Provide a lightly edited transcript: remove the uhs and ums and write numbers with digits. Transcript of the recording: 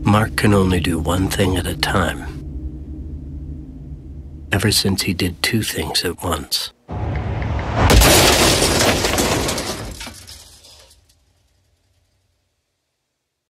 Mark can only do one thing at a time. Ever since he did two things at once.